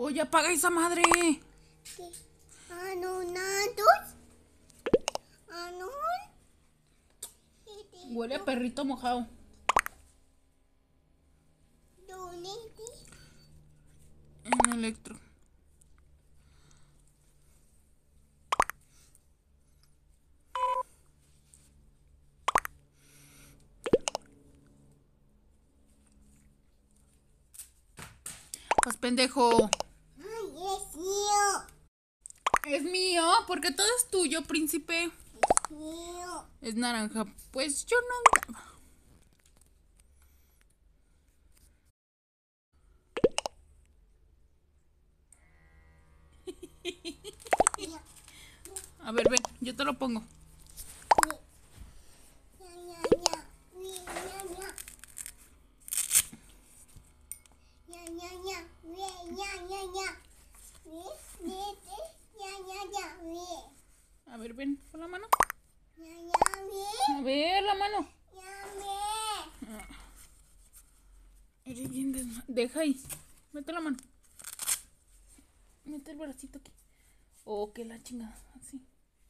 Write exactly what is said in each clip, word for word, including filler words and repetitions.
Oye, apaga esa madre. Huele a perrito mojado. En Electro. Pues pendejo. Ay, es mío. Es mío, porque todo es tuyo, príncipe. Es mío. Es naranja. Pues yo no andaba. A ver, ven, yo te lo pongo. A ver, ven, con la mano. A ver, la mano. Eres bien desma... Deja ahí. Mete la mano. Mete el bracito aquí. Oh, que la chingada. Así.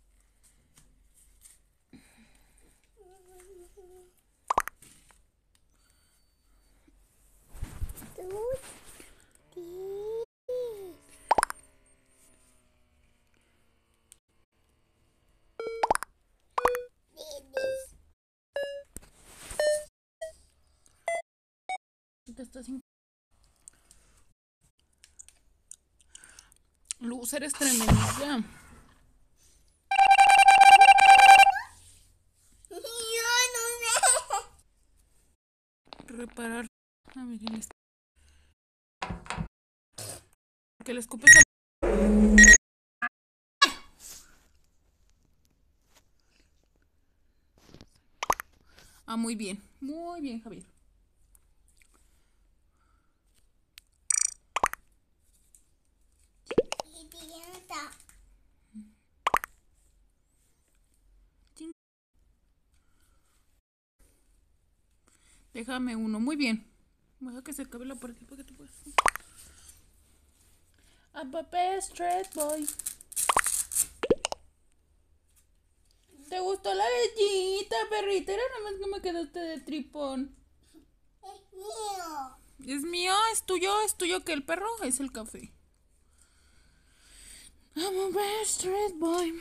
Te estás sin... Luz, eres tremenda. Reparar. A ver, ¿quién está? Que le escupes a... Ah, muy bien. Muy bien, Javier. Déjame uno. Muy bien. Deja que se acabe la parte para que te puedas... I'm a best street boy. ¿Te gustó la lechita, perrita? Era nada más que me quedaste de tripón. Es mío. Es mío, es tuyo, es tuyo que el perro es el café. I'm a best street boy.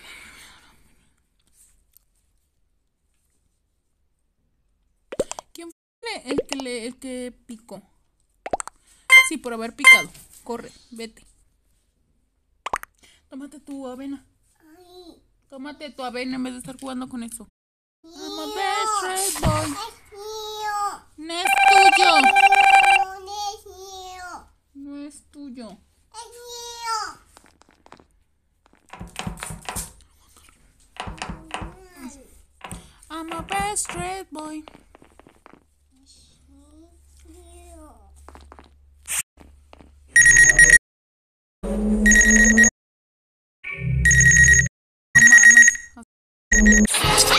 ¿Quién fue el que le, el que picó? Sí, por haber picado. Corre, vete. Tómate tu avena. Ay. Tómate tu avena en vez de estar jugando con eso. Mío. I'm a best street boy. Es mío. No es tuyo. No es mío. No es tuyo. Es mío. I'm a best street boy. Es mío. No mames.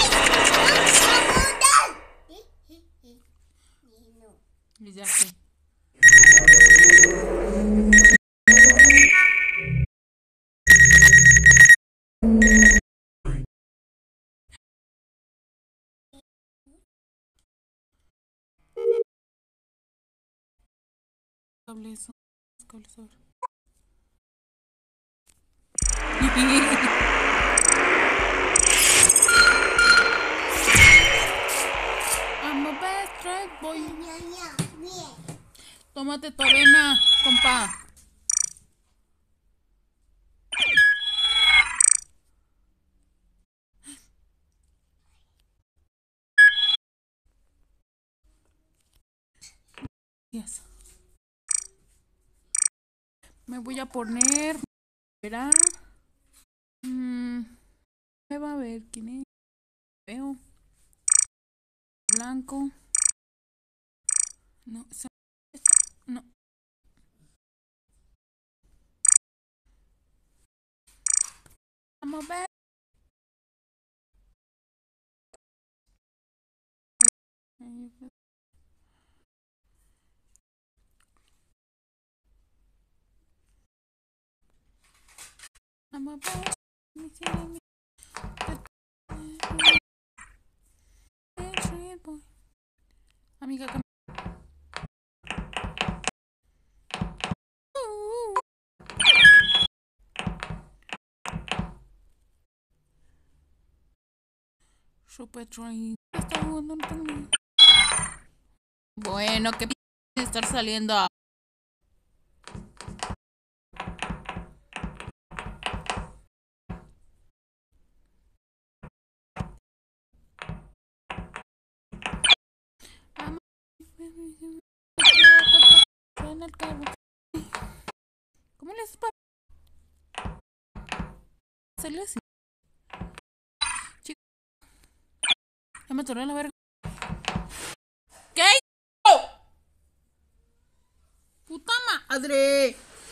Y ya sé. Cable eso. Cables, a ver. I'm a best street boy. Bien. Tómate tu avena, compa. Yes. Me voy a poner. Verá. Mm, me va a ver quién es. Veo. Blanco. No, esa- esta, no. Vamos a ver. I'm a boss. Amiga, cam- Super Train. Está jugando un torneo. Bueno, que p estar saliendo a. En el carro. ¿Cómo le haces para hacerle así? Chico, ya me atoré la verga. ¿Qué? ¡Oh! ¡Puta madre!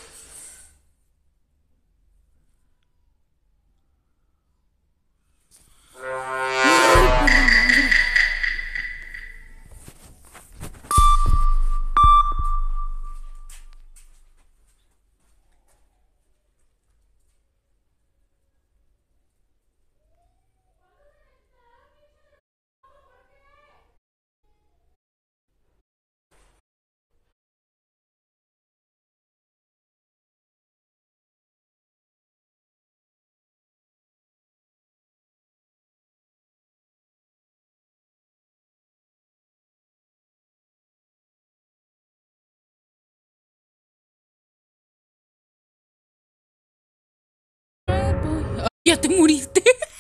Ya te muriste.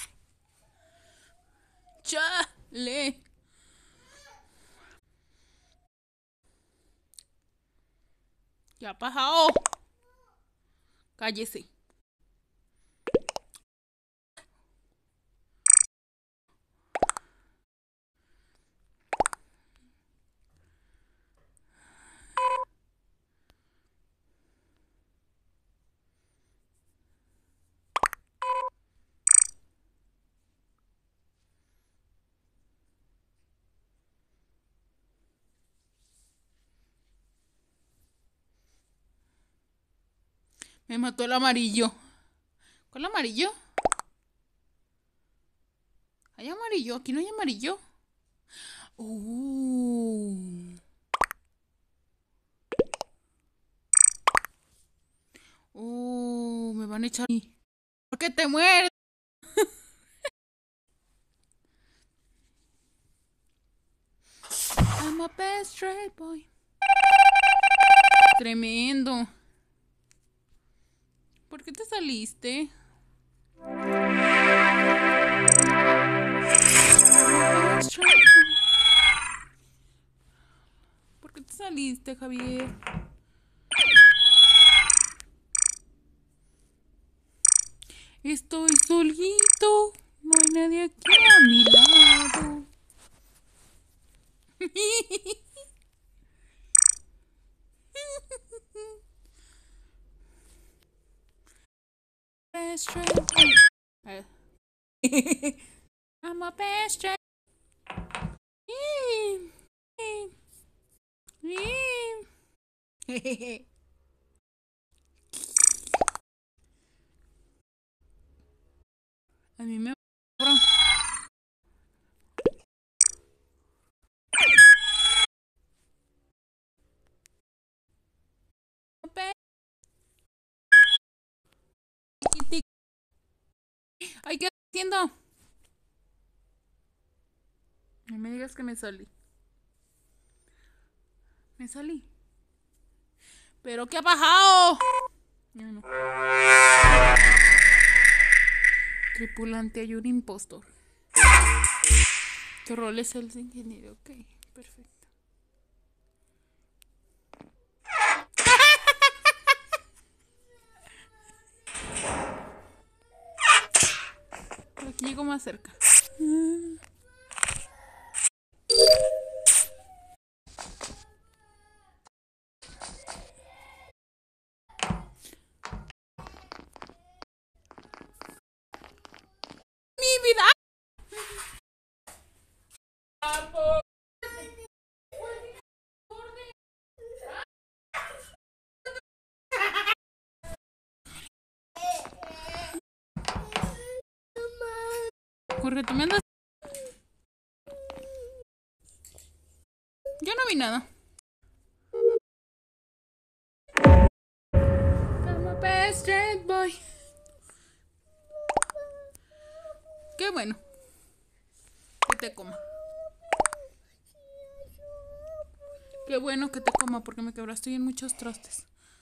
Chale. Ya ha pasado. Cállese. Me mató el amarillo. ¿Cuál amarillo? ¿Hay amarillo? Aquí no hay amarillo. Uh. Uh, me van a echar. ¿Por qué te mueres? I'm a best straight boy. Tremendo. ¿Por qué te saliste? ¿Por qué te saliste, Javier? Estoy solito. No hay nadie aquí a mi lado. Best straight boy. I'm a best straight. A mí me Ay, ¿qué estoy haciendo? No me digas que me salí. Me salí. ¿Pero qué ha bajado? No, no. Tripulante, hay un impostor. Tu rol es el ingeniero. Ok, perfecto. Aquí llego más cerca. ¡Mi vida! Jorge, ¿tú me andas? Yo no vi nada. I'm a best friend boy. Qué bueno. Que te coma. Qué bueno que te coma porque me quebraste en muchos trastes.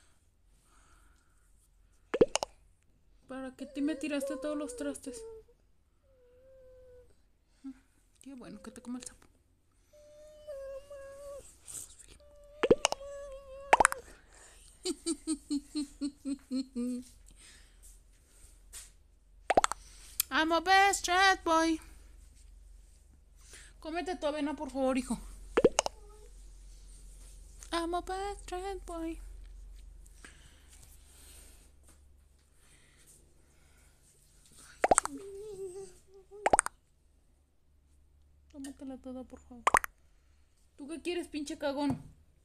¿Para qué te me tiraste todos los trastes? Qué bueno que te coma el sapo. I'm a best friend boy. Cómete tu avena, por favor, hijo. I'm a best friend boy. Tómatela toda, por favor. ¿Tú qué quieres, pinche cagón?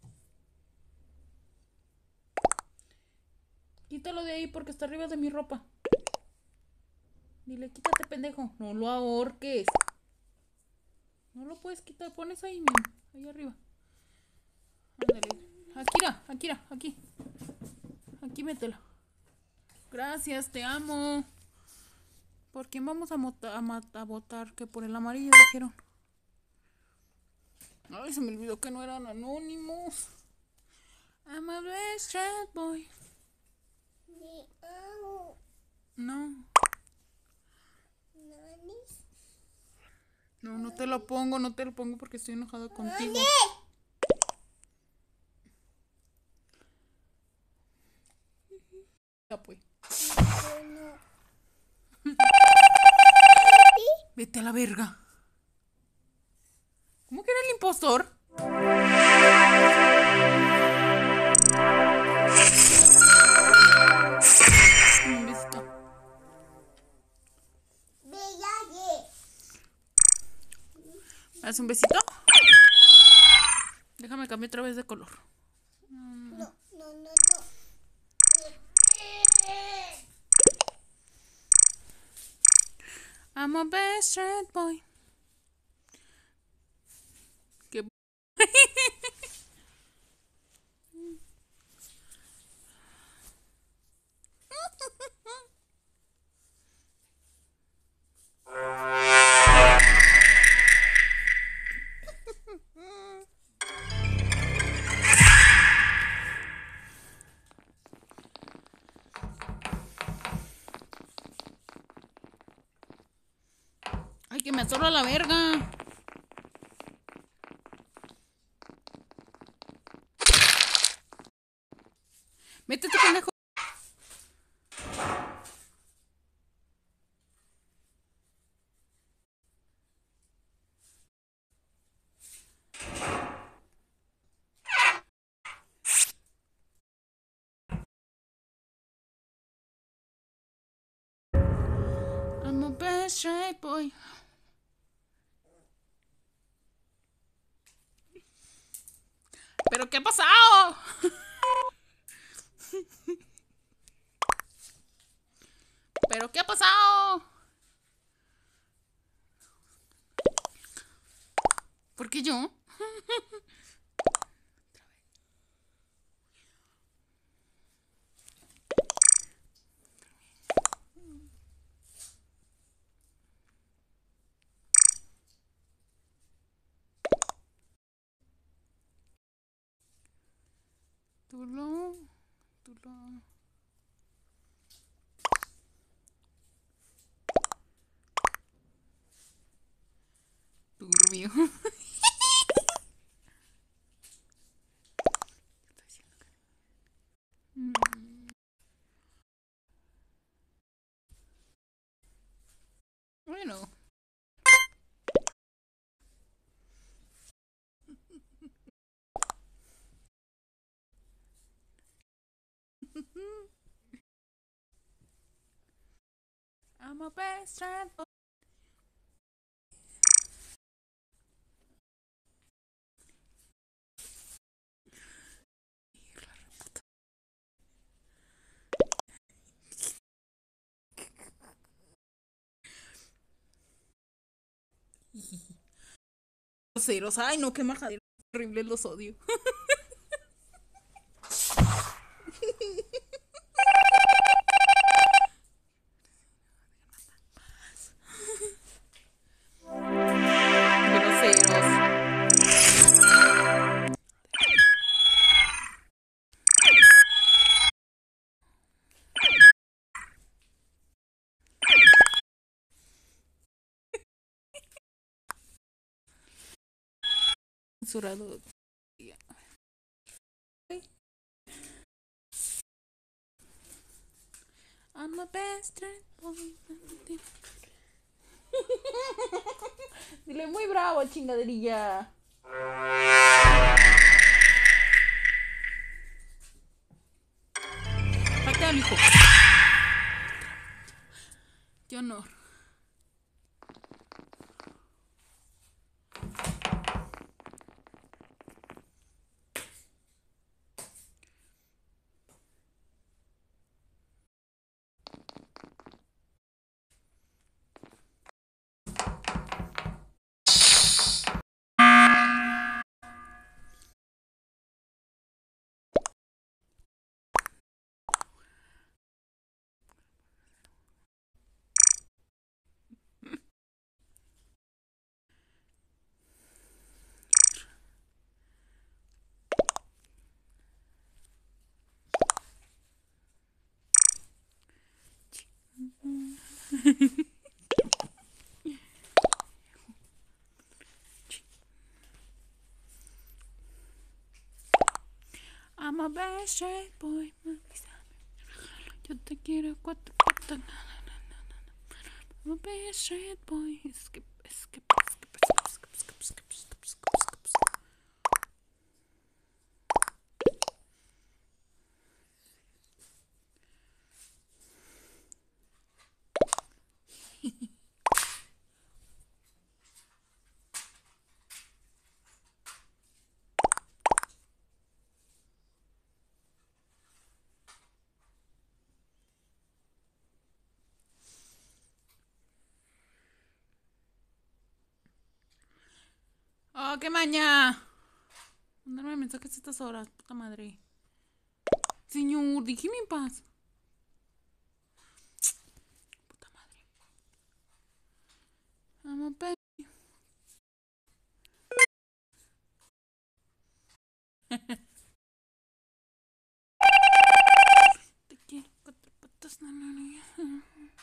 Quítalo de ahí porque está arriba de mi ropa. Dile, quítate, pendejo. No lo ahorques. No lo puedes quitar. Pones ahí mismo. Ahí arriba. Ándale. Akira, Akira, aquí. Aquí métela. Gracias, te amo. ¿Por quién vamos a, mota, a, a votar? Que por el amarillo dijeron. Ay, se me olvidó que no eran anónimos. I'm a best friend boy. No. No, no te lo pongo, no te lo pongo porque estoy enojada contigo. Ya pues. Vete a la verga. ¿Cómo que era el impostor? Un besito. ¿Me das un besito? Déjame cambiar otra vez de color. No, no, no, no. I'm a best friend boy. ¿Qué? Ay, que me atoró a la verga. Métete, pendejo. I'm a best friend boy. ¿Pero qué ha pasado? ¿Pero qué ha pasado? ¿Por qué yo? Tú lo... Tú lo... Turbio. Bueno. I'm a best friend boy. Groseros. Ay, no, qué majadero. Horrible, los odio. Groseros. Censurado. I'm a best friend boy. Dile muy bravo, chingaderilla. Patea, mijo. Qué honor. I'm a best straight boy. Yo te quiero cuatro patas. I'm a best straight boy. Skip, skip, skip, skip, skip, skip, skip, skip, skip, skip. Oh, qué maña. Mandarme mensajes a estas horas, puta madre. Señor, déjeme en paz. Puta madre. I'm a best. Te quiero cuatro patas, no, no, no.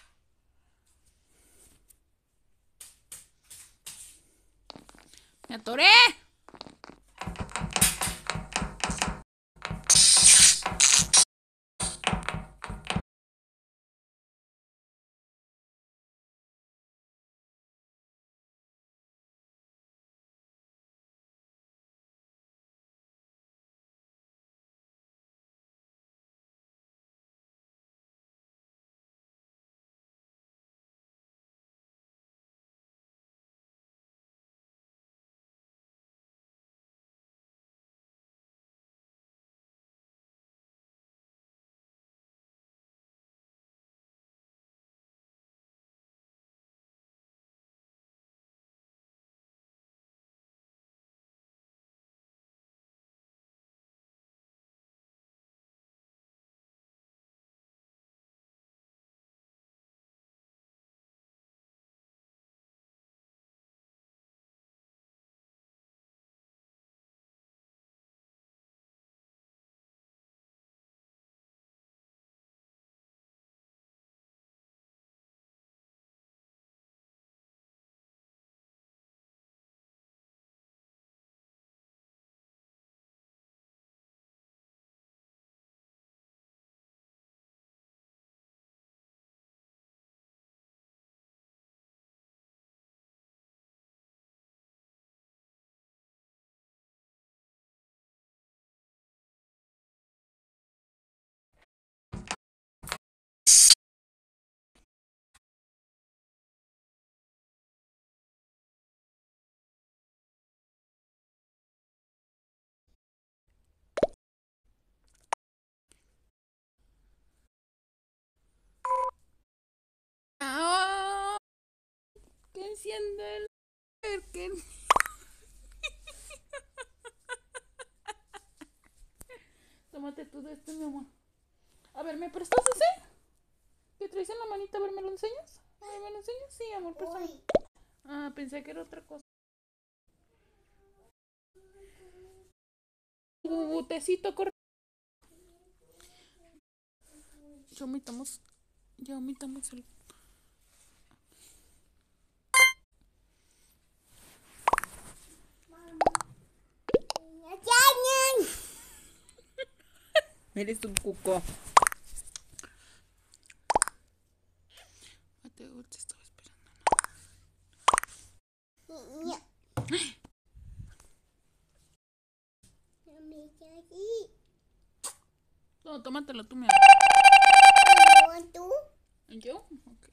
¡Me atoré! Oh, que enciende el ¿Qué? Tómate tú de este, mi amor. A ver, ¿me prestas ese? ¿Qué traes en la manita? A ver, ¿me lo enseñas? A ver, ¿me lo enseñas? Sí, amor, préstame. Ah, pensé que era otra cosa. Tu tecito, corre. Ya omitamos. Ya omitamos el. Eres un cuco. Mateo, te estaba esperando. No, tómatelo tú, mi amor. ¿Tú? ¿Yo? Ok.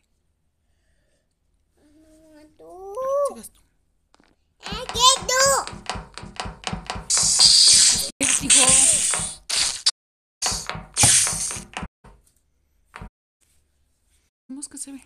¿Tú? Sigas tú. ¿Qué tú? Hijo. Vamos que se ve.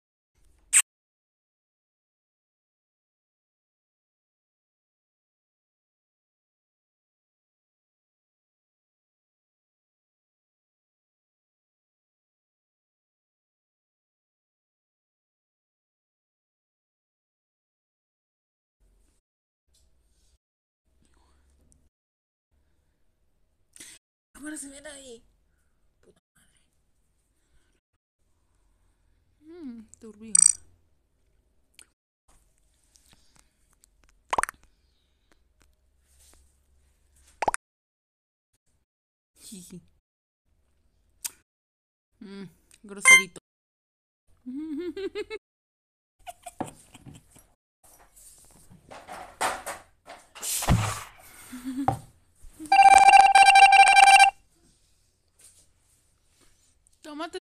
Ahora se ven ahí. Puta madre. Mmm, turbio. Jiji. Mmm, groserito. Tómate.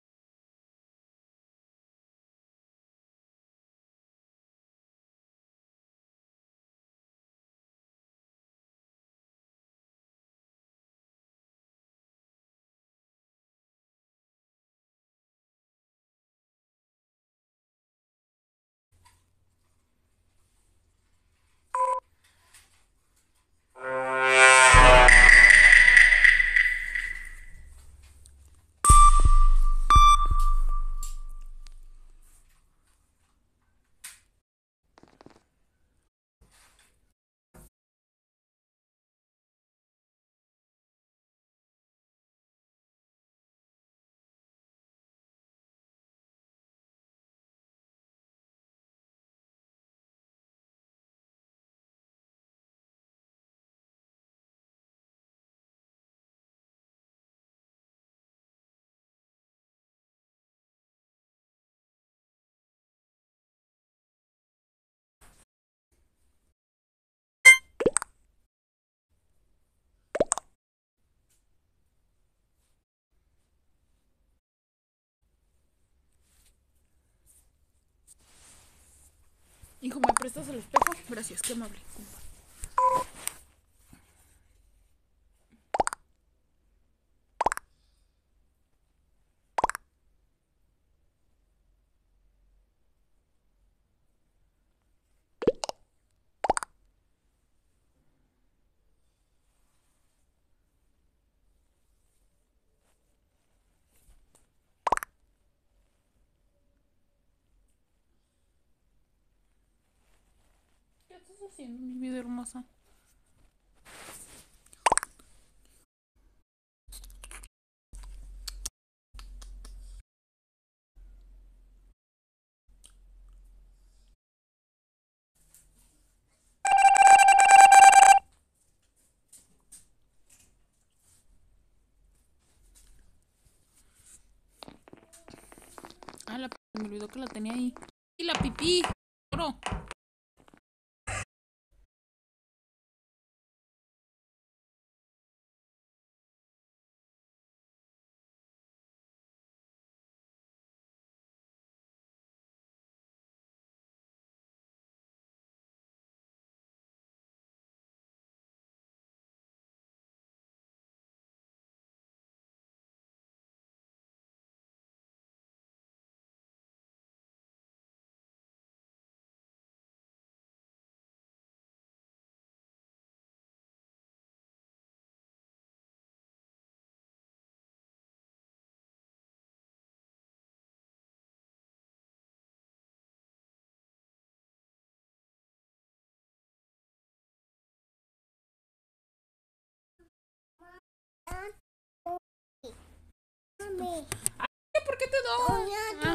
Hijo, ¿me prestas el espejo? Gracias, qué amable. ¿Qué estás haciendo, mi vida hermosa? Ah, la p me olvidó que la tenía ahí. Y la pipí. Oro. Ay, ¿por qué te doy? Doña, Ah.